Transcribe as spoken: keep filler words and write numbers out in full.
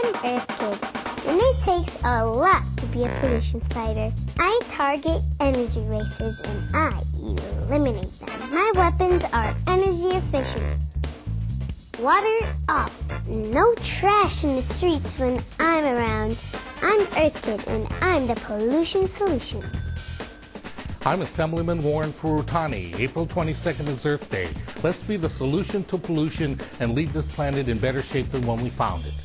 I'm Earth Kid, and it takes a lot to be a pollution fighter. I target energy racers and I eliminate them. My weapons are energy efficient. Water off. No trash in the streets when I'm around. I'm Earth Kid, and I'm the pollution solution. I'm Assemblyman Warren Furutani. April twenty-second is Earth Day. Let's be the solution to pollution and leave this planet in better shape than when we found it.